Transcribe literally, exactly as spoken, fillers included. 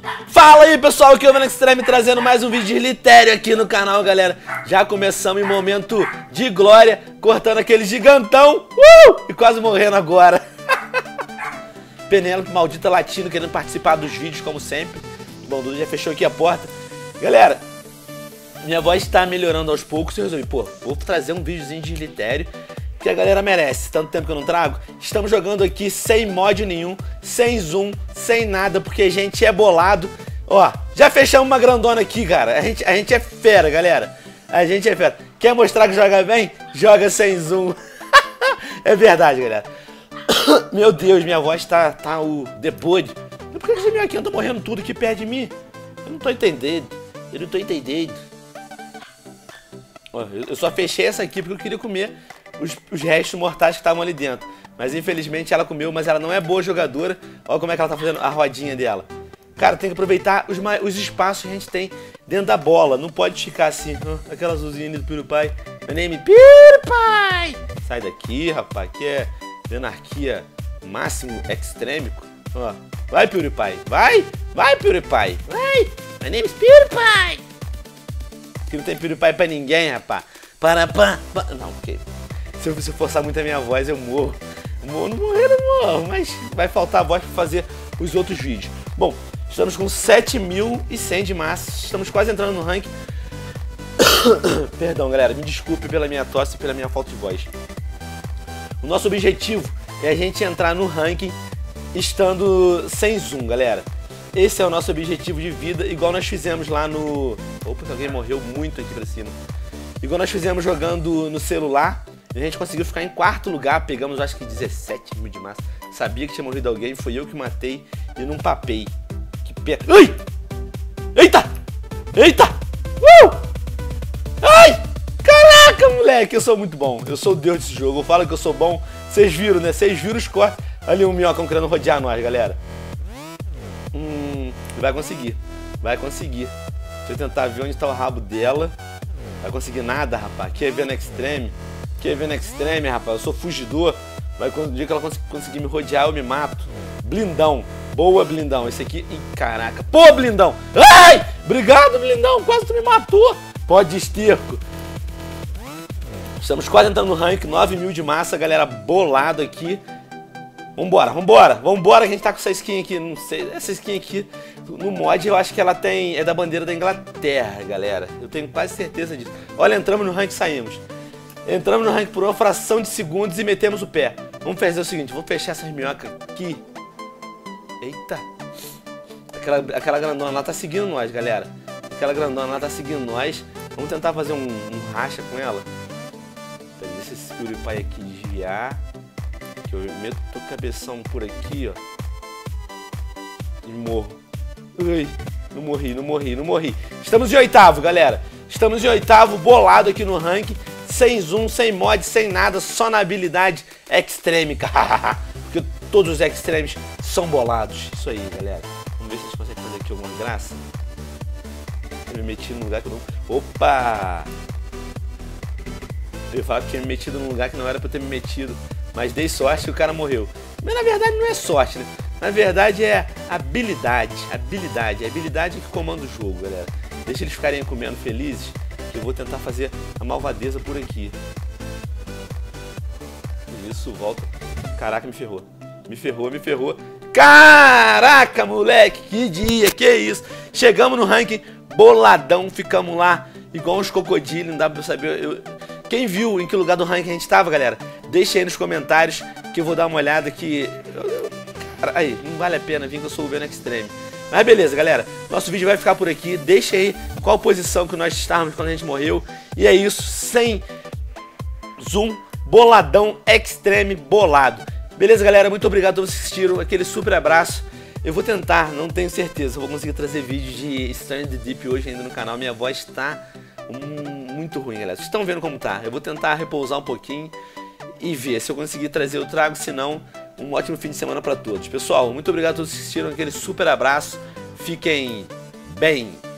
Fala aí pessoal, aqui é o Venom Extreme trazendo mais um vídeo de Litério aqui no canal, galera. Já começamos em momento de glória, cortando aquele gigantão uh! E quase morrendo agora. Penélope, maldita latino, querendo participar dos vídeos como sempre. Bom, o Dudu já fechou aqui a porta. Galera, minha voz está melhorando aos poucos e eu resolvi, pô, vou trazer um videozinho de Litério que a galera merece, tanto tempo que eu não trago. Estamos jogando aqui sem mod nenhum, sem zoom, sem nada, porque a gente é bolado. Ó, já fechamos uma grandona aqui, cara. A gente, a gente é fera, galera. A gente é fera. Quer mostrar que joga bem? Joga sem zoom. É verdade, galera. Meu Deus, minha voz tá, tá o debode. Por que esse meu aqui anda morrendo tudo aqui perto de mim? Eu não tô entendendo. Eu não tô entendendo. Ó, eu só fechei essa aqui porque eu queria comer Os, os restos mortais que estavam ali dentro. Mas infelizmente ela comeu, mas ela não é boa jogadora. Olha como é que ela tá fazendo a rodinha dela. Cara, tem que aproveitar os, os espaços que a gente tem dentro da bola. Não pode ficar assim, ó, aquela azulzinha ali do PewDiePie. Meu nome é PewDiePie. Sai daqui, rapaz. Aqui é anarquia máximo extrêmico. Ó, vai PewDiePie. Vai, vai PewDiePie. Vai. My name is PewDiePie. Aqui não tem PewDiePie pra ninguém, rapaz. Para, para, para. Não, porque se eu, se eu forçar muito a minha voz, eu morro. Morro, não morrer, não morro. Mas vai faltar a voz para fazer os outros vídeos. Bom, estamos com sete mil e cem de massa. Estamos quase entrando no ranking. Perdão, galera. Me desculpe pela minha tosse e pela minha falta de voz. O nosso objetivo é a gente entrar no ranking estando sem zoom, galera. Esse é o nosso objetivo de vida, igual nós fizemos lá no... Opa, alguém morreu muito aqui pra cima. Igual nós fizemos jogando no celular, a gente conseguiu ficar em quarto lugar, pegamos acho que dezessete mil de massa. Sabia que tinha morrido alguém, foi eu que matei e não papei. Que pena. Ai! Eita! Eita! Uh! Ai! Caraca, moleque, eu sou muito bom. Eu sou o deus desse jogo, eu falo que eu sou bom. Vocês viram, né? Vocês viram os cortes. Ali um minhocão querendo rodear nós, galera. Hum, vai conseguir. Vai conseguir. Deixa eu tentar ver onde está o rabo dela. Vai conseguir nada, rapaz. Aqui é Venom Extreme. Aqui é Venom Extreme, rapaz. Eu sou fugidor. Mas quando o dia que ela cons conseguir me rodear, eu me mato. Blindão. Boa, blindão. Esse aqui... Ih, caraca. Pô, blindão. Ai! Obrigado, blindão. Quase tu me matou. Pode esterco. Estamos quase entrando no rank. nove mil de massa, galera. Bolado aqui. Vambora, vambora. Vambora que a gente tá com essa skin aqui. Não sei. Essa skin aqui... No mod eu acho que ela tem é da bandeira da Inglaterra, galera. Eu tenho quase certeza disso. Olha, entramos no rank e saímos. Entramos no rank por uma fração de segundos e metemos o pé. Vamos fazer o seguinte, vamos fechar essas minhocas aqui. Eita. Aquela, aquela grandona lá tá seguindo nós, galera. Aquela grandona lá tá seguindo nós. Vamos tentar fazer um, um racha com ela. Deixa esse PewDiePie aqui desviar. Que eu meto o cabeção por aqui, ó. E morro. Ui, não morri, não morri, não morri. Estamos em oitavo, galera. Estamos em oitavo, bolado aqui no ranking. Sem zoom, sem mod, sem nada, só na habilidade extrêmica. Porque todos os extremes são bolados. Isso aí, galera. Vamos ver se a gente consegue fazer aqui alguma graça. Eu me meti num lugar que eu não... Opa! Eu ia falar que tinha me metido num lugar que não era pra eu ter me metido. Mas dei sorte e o cara morreu. Mas na verdade não é sorte, né? Na verdade é habilidade, habilidade, é habilidade que comanda o jogo, galera. Deixa eles ficarem comendo felizes, que eu vou tentar fazer a malvadeza por aqui. Isso, volta. Caraca, me ferrou. Me ferrou, me ferrou. Caraca, moleque, que dia, que isso. Chegamos no ranking, boladão, ficamos lá igual uns crocodilos, não dá pra saber. Eu... Quem viu em que lugar do ranking a gente tava, galera, deixa aí nos comentários que eu vou dar uma olhada que... Eu, eu... Aí, não vale a pena vir que eu sou o Venom Extreme. Mas beleza, galera. Nosso vídeo vai ficar por aqui. Deixa aí qual posição que nós estávamos quando a gente morreu. E é isso, sem zoom, boladão, extreme, bolado. Beleza, galera? Muito obrigado a todos que assistiram. Aquele super abraço. Eu vou tentar, não tenho certeza. Eu vou conseguir trazer vídeo de Stranger Deep hoje ainda no canal. Minha voz tá hum, muito ruim, galera. Vocês estão vendo como tá. Eu vou tentar repousar um pouquinho e ver. Se eu conseguir trazer, eu trago. Se não... Um ótimo fim de semana para todos. Pessoal, muito obrigado a todos que assistiram. Aquele super abraço. Fiquem bem.